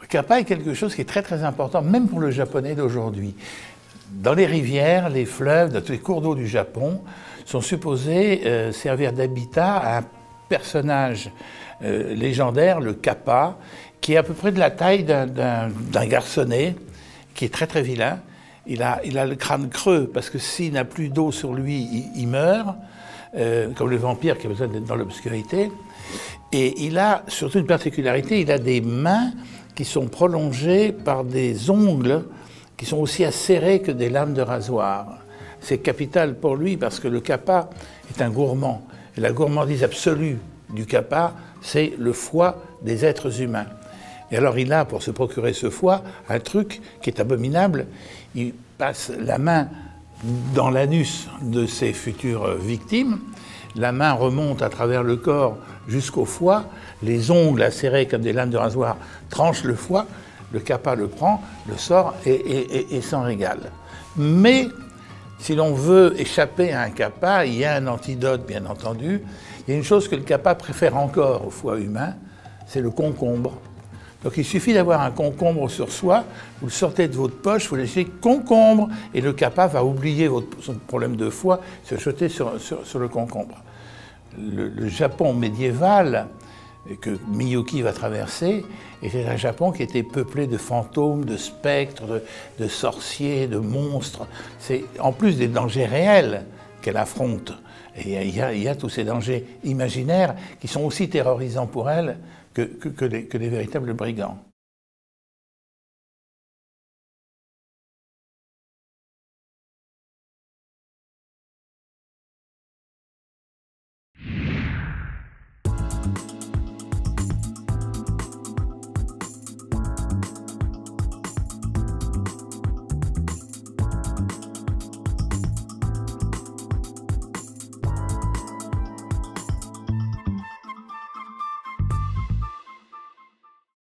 Le kappa est quelque chose qui est très très important, même pour le japonais d'aujourd'hui. Dans les rivières, les fleuves, dans tous les cours d'eau du Japon, sont supposés servir d'habitat à un personnage légendaire, le kappa, qui est à peu près de la taille d'un garçonnet, qui est très très vilain. Il a le crâne creux, parce que s'il n'a plus d'eau sur lui, il meurt, comme le vampire qui a besoin d'être dans l'obscurité. Et il a surtout une particularité, il a des mains qui sont prolongées par des ongles qui sont aussi acérés que des lames de rasoir. C'est capital pour lui parce que le kappa est un gourmand. Et la gourmandise absolue du kappa, c'est le foie des êtres humains. Et alors il a, pour se procurer ce foie, un truc qui est abominable. Il passe la main dans l'anus de ses futures victimes. La main remonte à travers le corps jusqu'au foie. Les ongles acérés comme des lames de rasoir tranchent le foie. Le kappa le prend, le sort et s'en régale. Mais si l'on veut échapper à un kappa, il y a un antidote, bien entendu. Il y a une chose que le kappa préfère encore au foie humain, c'est le concombre. Donc il suffit d'avoir un concombre sur soi, vous le sortez de votre poche, vous laissez concombre, et le kappa va oublier son problème de foie, se jeter sur le concombre. Le Japon médiéval que Miyuki va traverser était un Japon qui était peuplé de fantômes, de spectres, de sorciers, de monstres. C'est en plus des dangers réels qu'elle affronte. Et il y a tous ces dangers imaginaires qui sont aussi terrorisants pour elle que les véritables brigands.